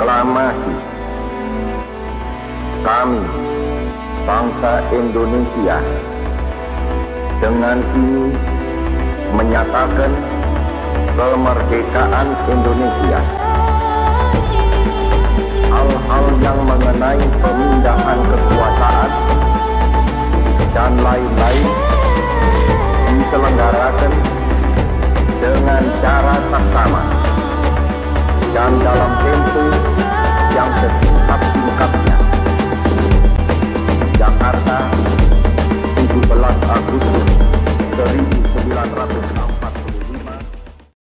proklamasi kami, bangsa Indonesia, dengan ini menyatakan kemerdekaan Indonesia. Hal-hal yang mengenai pemindahan kekuasaan dan lain-lain diselenggarakan dengan cara saksama dan dalam tempo yang sesuai